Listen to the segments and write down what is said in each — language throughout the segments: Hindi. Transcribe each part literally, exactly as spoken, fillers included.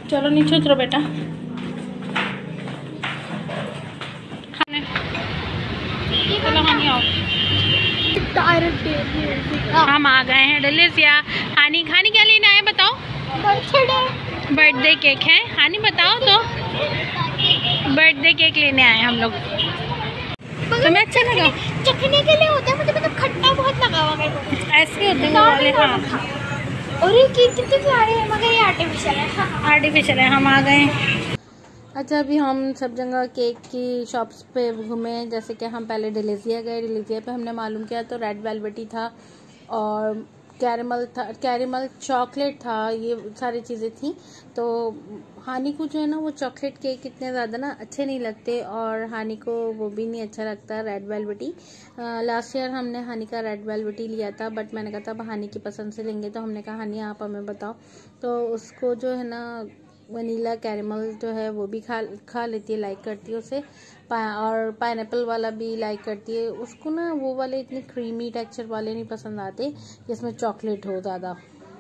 चलो नीचे उतरो बेटा। खाने चलो हानी आओ। हम आ गए हैं डिलीशिया। हानी खानी क्या लेने आए बताओ? बर्थडे केक है। हानी बताओ तो। बर्थडे केक लेने आए हम लोग। तुम्हें अच्छा लगा? चखने के लिए होता है, मुझे मतलब खट्टा बहुत लगा हुआ मेरे को। ऐसे होते हैं वो वाले। हाँ और ये केक कितने प्यारे हैं, मगर ये आर्टिफिशियल है। आर्टिफिशियल है। हम आ गए। अच्छा अभी हम सब जगह केक की शॉप्स पे घूमे। जैसे कि हम पहले डिलीशिया गए। डिलीशिया पे हमने मालूम किया तो रेड वेलवेटी था और कैरेमल था, कैरेमल चॉकलेट था, ये सारी चीज़ें थी। तो हानी को जो है ना वो चॉकलेट केक इतने ज़्यादा ना अच्छे नहीं लगते और हानी को वो भी नहीं अच्छा लगता रेड वेलवेटी। लास्ट ईयर हमने हानी का रेड वेलवेटी लिया था, बट मैंने कहा था अब हानी की पसंद से लेंगे। तो हमने कहा हानी आप हमें बताओ। तो उसको जो है ना वनीला कैरेमल जो है वो भी खा खा लेती है, लाइक करती है उसे। और पाइनएप्पल वाला भी लाइक करती है। उसको ना वो वाले इतने क्रीमी टेक्सचर वाले नहीं पसंद आते जिसमें चॉकलेट हो ज़्यादा।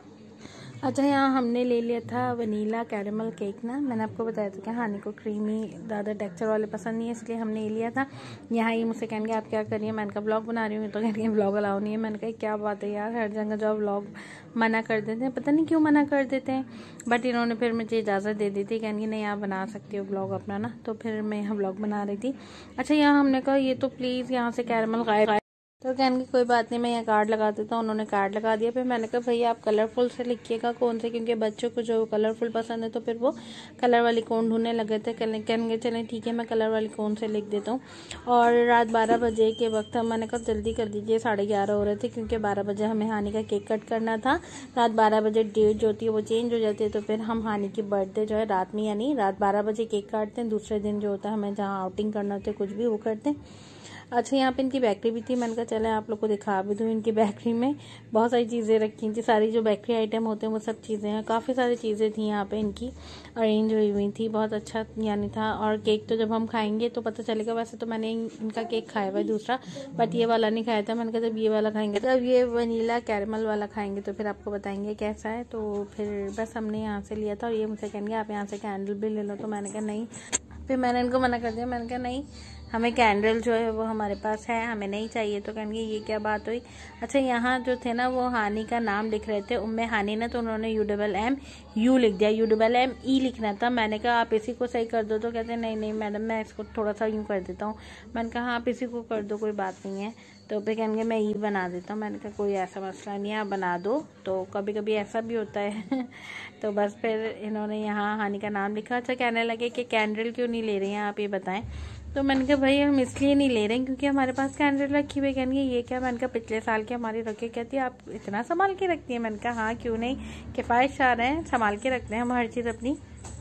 अच्छा यहाँ हमने ले लिया था वनीला कैरेमल केक ना। मैंने आपको बताया था कि हानी को क्रीमी ज़्यादा टेक्सचर वाले पसंद नहीं है, इसलिए हमने ये लिया था। यहाँ ये मुझसे कहेंगे आप क्या कर रही हैं? मैंने कहा व्लॉग बना रही हूँ। तो कहेंगे व्लॉग अलाउ नहीं है। मैंने कहा क्या बात है यार, हर जगह जो व्लॉग मना कर देते हैं, पता नहीं क्यों मना कर देते हैं। बट इन्होंने फिर मुझे इजाज़त दे दी थी, कहेंगे नहीं आप बना सकती हो व्लॉग अपना ना। तो फिर मैं यहाँ व्लॉग बना रही थी। अच्छा यहाँ हमने कहा ये तो प्लीज़ यहाँ से कैरेमल गायब। तो कहेंगे कोई बात नहीं मैं यहाँ कार्ड लगा देता हूँ। उन्होंने कार्ड लगा दिया। फिर मैंने कहा भैया आप कलरफुल से लिखिएगा कौन से, क्योंकि बच्चों को जो कलरफुल पसंद है तो फिर वो कलर वाली कौन ढूंढने लगे थे। कहेंगे चलें ठीक है मैं कलर वाली कौन से लिख देता हूँ। और रात बारह बजे के वक्त हम मैंने कहा जल्दी कर दीजिए, साढ़े ग्यारह हो रहे थे, क्योंकि बारह बजे हमें हानी का केक कट करना था। रात बारह बजे डेट जो होती है वो चेंज हो जाती है। तो फिर हम हानी की बर्थडे जो है रात में यानी रात बारह बजे केक काटते हैं। दूसरे दिन जो होता है हमें जहाँ आउटिंग करना होता है कुछ भी वो करते हैं। अच्छा यहाँ पे इनकी बेकरी भी थी। मैंने कहा चले आप लोग को दिखा भी दूँ। इनकी बेकरी में बहुत सारी चीज़ें रखी थी, सारी जो बेकरी आइटम होते हैं वो सब चीज़ें हैं। काफ़ी सारी चीज़ें थी यहाँ पे इनकी अरेंज हुई हुई थी, बहुत अच्छा यानी था। और केक तो जब हम खाएंगे तो पता चलेगा। वैसे तो मैंने इनका केक खाया हुआ है दूसरा, बट ये वाला नहीं खाया था। मैंने कहा जब ये वाला खाएंगे, जब ये वनीला कैरेमल वाला खाएंगे तो फिर आपको बताएंगे कैसा है। तो फिर बस हमने यहाँ से लिया था। और ये मुझसे कहेंगे आप यहाँ से कैंडल भी ले लो। तो मैंने कहा नहीं, फिर मैंने इनको मना कर दिया। मैंने कहा नहीं हमें कैंडल जो है वो हमारे पास है, हमें नहीं चाहिए। तो कहेंगे ये क्या बात हुई। अच्छा यहाँ जो थे ना वो हानी का नाम लिख रहे थे उम्मे हानी ना, तो उन्होंने यू डबल एम यू लिख दिया, यू डबल एम ई लिखना था। मैंने कहा आप इसी को सही कर दो। तो कहते नहीं नहीं मैडम मैं इसको थोड़ा सा यूँ कर देता हूँ। मैंने कहा आप इसी को कर दो कोई बात नहीं है। तो फिर कहेंगे मैं ई बना देता हूँ। मैंने कहा कोई ऐसा मसला नहीं है आप बना दो। तो कभी कभी ऐसा भी होता है तो बस फिर इन्होंने यहाँ हानी का नाम लिखा। अच्छा कहने लगे कि कैंडल क्यों नहीं ले रही हैं आप ये बताएं। तो मैंने कहा भाई हम इसलिए नहीं ले रहे हैं क्योंकि हमारे पास कैंडल रखी हुई। कहेंगे ये क्या। मैंने कहा पिछले साल की हमारी रखी। कहती है आप इतना संभाल के रखती हैं। मैंने कहा हाँ क्यों नहीं, किफ़ायतशार हैं, संभाल के रखते हैं हम हर चीज़ अपनी।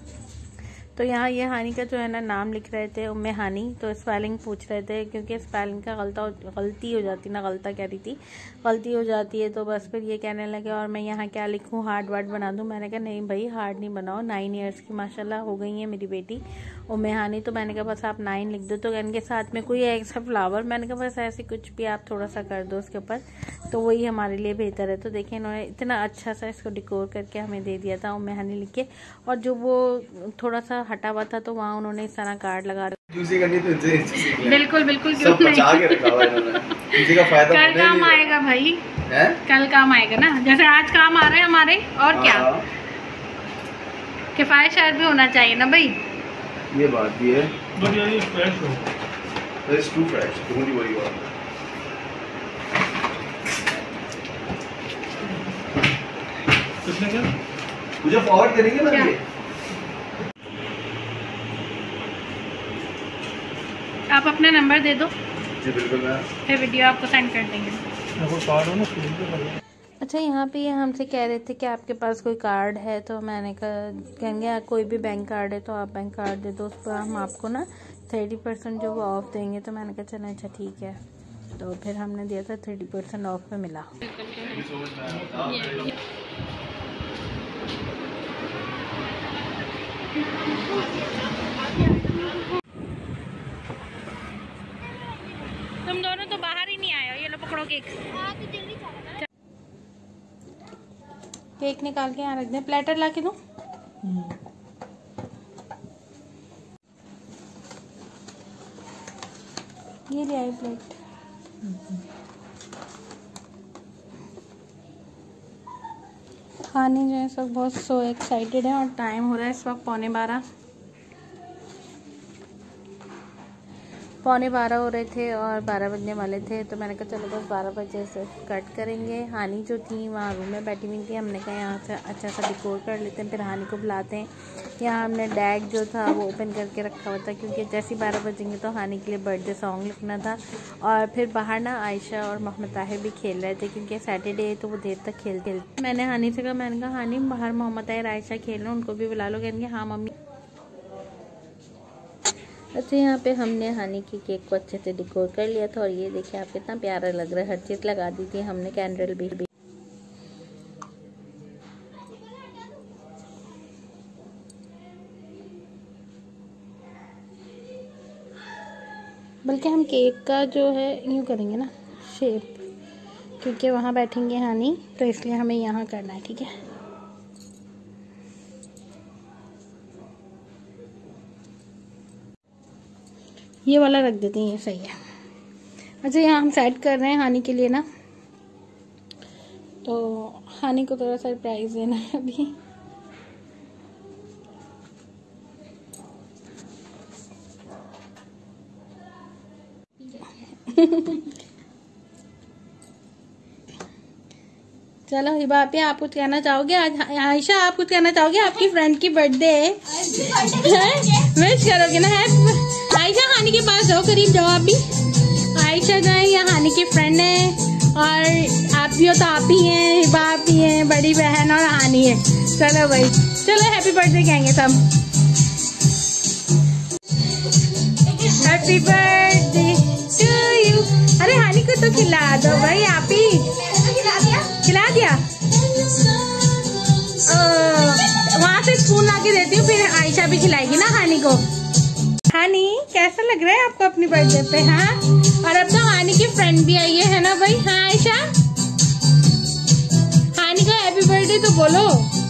तो यहाँ ये हानी का जो है ना नाम लिख रहे थे उम्मे हानी। तो स्पेलिंग पूछ रहे थे क्योंकि स्पेलिंग का गलता गलती हो जाती ना गलता कह रही थी गलती हो जाती है। तो बस फिर ये कहने लगे और मैं यहाँ क्या लिखूँ, हार्ड वर्ड बना दूँ। मैंने कहा नहीं भाई हार्ड नहीं बनाओ। नाइन ईयर्स की माशाल्लाह हो गई है मेरी बेटी उम्मे हानी। तो मैंने कहा बस आप नाइन लिख दो। तो इनके साथ में कोई ऐसा फ्लावर, मैंने कहा बस ऐसे कुछ भी आप थोड़ा सा कर दो उसके ऊपर, तो वही हमारे लिए बेहतर है। तो देखिए इन्होंने इतना अच्छा सा इसको डिकोर करके हमें दे दिया था उम्मे हानी लिख के। और जो वो थोड़ा सा हटा हुआ था तो वहाँ उन्होंने इस तरह कार्ड लगा चूसी करनी तो इनसे सीख ले। बिल्कुल बिल्कुल क्यों सब बचा के रखा हुआ है इन्होंने। किसी का फायदा कल काम आएगा भाई है? कल काम आएगा ना, जैसे आज काम आ रहे हैं हमारे। और क्या किफायतशार भी होना चाहिए ना भाई। ये बात भी है। बढ़िया ये फ्रेश हो, फ्रेश टू फ्रेश थोड़ी बड़ी बात है। किसने क्या मुझे फॉरवर्ड करेंगे ना ये। आप अपना नंबर दे दो। जी बिल्कुल मैं फिर वीडियो आपको सेंड कर देंगे। कार्ड हो ना। अच्छा यहाँ पे ये हमसे कह रहे थे कि आपके पास कोई कार्ड है। तो मैंने कहा कहेंगे कोई भी बैंक कार्ड है तो आप बैंक कार्ड दे दो, उस पर हम आपको ना थर्टी परसेंट जो वो ऑफ देंगे। तो मैंने कहा चलें अच्छा ठीक है। तो फिर हमने दिया था थर्टी परसेंट ऑफ में मिला। तुम दोनों तो बाहर ही नहीं आए हो। ये लो पकड़ो केक। केक निकाल के यहाँ रख दें। प्लेटर ला के दूँ। ये ले आई प्लेट। खाने जो है इस वक्त बहुत सो एक्साइटेड है और टाइम हो रहा है इस वक्त पौने बारह पौने बारह हो रहे थे और बारह बजने वाले थे, तो मैंने कहा चलो बस बारह बजे से कट करेंगे। हानी जो थी वहाँ रूम में बैठी हुई थी, हमने कहा यहाँ से अच्छा सा डिकोर कर लेते हैं, फिर हानी को बुलाते हैं। यहाँ हमने डैग जो था वो ओपन करके रखा हुआ था, क्योंकि जैसे ही बारह बजेंगे तो हानी के लिए बर्थडे सॉन्ग लिखना था। और फिर बाहर ना आयशा और मोहम्मद ताहिर भी खेल रहे थे, क्योंकि सैटरडे है तो वो देर तक खेल खेलते। मैंने हानी से कहा, मैंने कहा हानी बाहर मोहम्मद ताहिर आयशा खेल रहे हैं, उनको भी बुला लो। कहेंगे हाँ मम्मी। अच्छा, यहाँ पे हमने हानी की केक को अच्छे से डेकोर कर लिया था और ये देखिए आप कितना प्यारा लग रहा है। हर चीज़ लगा दी थी हमने, कैंडल भी, भी। बल्कि हम केक का जो है यूँ करेंगे ना शेप, क्योंकि वहाँ बैठेंगे हानी, तो इसलिए हमें यहाँ करना है। ठीक है, ये वाला रख देते हैं, ये सही है। अच्छा, यहाँ हम सेट कर रहे हैं हानी के लिए ना, तो हानी को थोड़ा सरप्राइज देना है अभी। चलो हिबा पे आप कुछ कहना चाहोगे? आज आयशा आप कुछ कहना चाहोगे? आपकी फ्रेंड की बर्थडे है, विश करोगे ना? है आयशा, हानी के पास जाओ, करीब जाओ आप भी। आयशा जो है ये हानी की फ्रेंड है, और आप भी हो तो आप ही हैं, हिबा आप ही हैं, बड़ी बहन और हानी है। चलो भाई, चलो हैप्पी बर्थडे कहेंगे सब। Happy birthday to you. अरे हानी को तो खिला दो भाई, आप ही खिला दिया। वहाँ से स्पून ला के देती हूँ, फिर आयशा भी खिलाएगी ना हानी को। हानी कैसा लग रहा है आपको अपनी बर्थडे पे? हाँ, और अब तो हानी की फ्रेंड भी आई है ना भाई? हाँ आयशा, हानी का हैप्पी बर्थडे तो बोलो।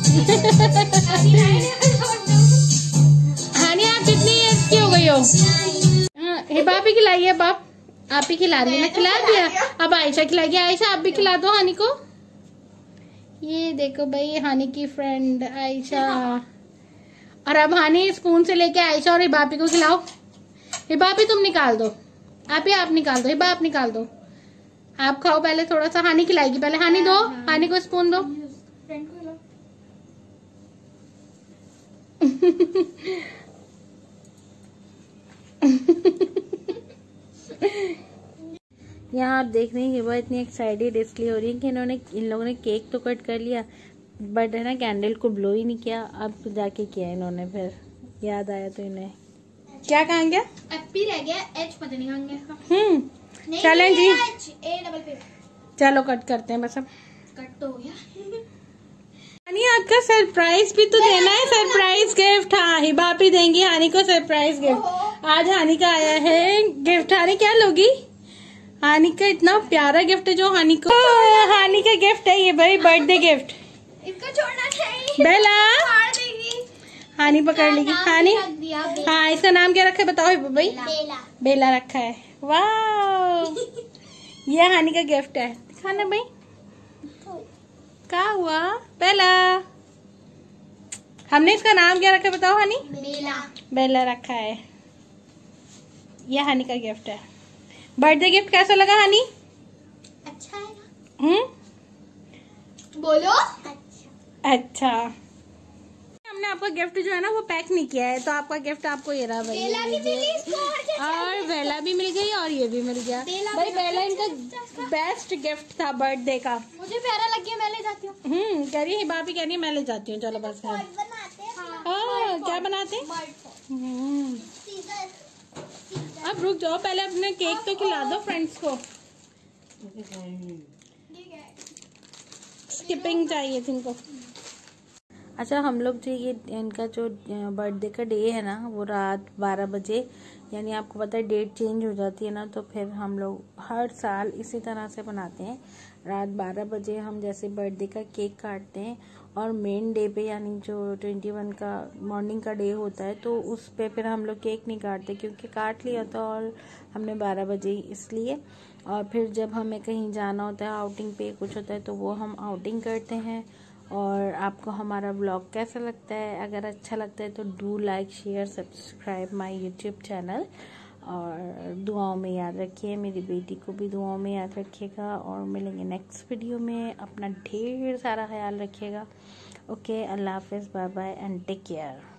हानी आप कितनी एज की हो गई हो? हिबा भी खिलाइए, बाप आप ही खिला रही है ना? खिला दिया, अब आयशा खिलाएगी। आयशा आप भी खिला दो हानी को। ये देखो भाई हानी की फ्रेंड आयशा। और अब हानी स्पून से लेके आयशा और हिबापी को खिलाओ। हिबापी तुम निकाल दो, आप ही आप निकाल दो, हिबा आप निकाल दो। आप खाओ पहले थोड़ा सा, हानी खिलाएगी पहले। हानी दो, हानी को स्पून दो। यहाँ आप देख रहे हैं हिबा इतनी एक्साइटेड इसलिए हो रही है कि इन्होंने इन लोगों ने केक तो कट कर लिया, बट है ना कैंडल को ब्लो ही नहीं किया। अब जाके किया इन्होंने, फिर याद आया तो इन्हें। क्या कहेंगे? एपी रह गया, एच पता नहीं कहेंगे इसका। हम्म, चलें जी, ए डबल पे। चलो कट करते हैं बस। अब कट तो हो गया। हानी आपका सरप्राइज भी तो देना है, सरप्राइज गिफ्ट। हाँ, हिबा भी देंगी हानी को सरप्राइज गिफ्ट। आज हानी का आया है गिफ्ट। हानी क्या लोगी? हानी का इतना प्यारा गिफ्ट है जो हानी को, हानी का गिफ्ट है ये भाई, बर्थडे गिफ्ट। इसको छोड़ना चाहिए। बेला हानी पकड़ लेगी। हानी, हाँ इसका नाम क्या रखा है बताओ भाई? बेला। बेला रखा है। वाह, ये हानी का गिफ्ट है। दिखाना भाई क्या हुआ। बेला, हमने इसका नाम क्या रखा है बताओ? हानी बेला। बेला रखा है। ये हानी का गिफ्ट है। बर्थडे गिफ्ट कैसा लगा हानी? अच्छा है ना? हम्म, बोलो अच्छा। अच्छा, हमने आपका गिफ्ट जो है ना वो पैक नहीं किया है, तो आपका गिफ्ट आपको ये रहा भाई। बेला भी मिली इसको, और बेला भी मिल गई और ये भी मिल गया भाई। बेला इनका बेस्ट गिफ्ट था बर्थडे का। मुझे प्यारा लग गया, मैं ले जाती हूँ। हम्म, कह रही है भाभी, कह रही है मैं ले जाती हूँ। चलो बस। हाँ, क्या बनाते हैं? अब रुक जाओ, पहले अपने केक तो खिला दो फ्रेंड्स को। स्किपिंग चाहिए थी इनको। अच्छा, हम लोग जो ये इनका जो बर्थडे का डे है ना वो रात बारह बजे, यानी आपको पता है डेट चेंज हो जाती है ना, तो फिर हम लोग हर साल इसी तरह से बनाते हैं। रात बारह बजे हम जैसे बर्थडे का केक काटते हैं और मेन डे पे यानी जो ट्वेंटी वन का मॉर्निंग का डे होता है तो उस पे फिर हम लोग केक नहीं काटते, क्योंकि काट लिया था और हमने बारह बजे इसलिए। और फिर जब हमें कहीं जाना होता है, आउटिंग पे कुछ होता है, तो वो हम आउटिंग करते हैं। और आपको हमारा ब्लॉग कैसा लगता है? अगर अच्छा लगता है तो do like share subscribe my YouTube channel. और दुआओं में याद रखिए, मेरी बेटी को भी दुआओं में याद रखिएगा। और मिलेंगे नेक्स्ट वीडियो में। अपना ढेर सारा ख्याल रखिएगा। ओके, अल्लाह हाफिज़, bye bye and take care.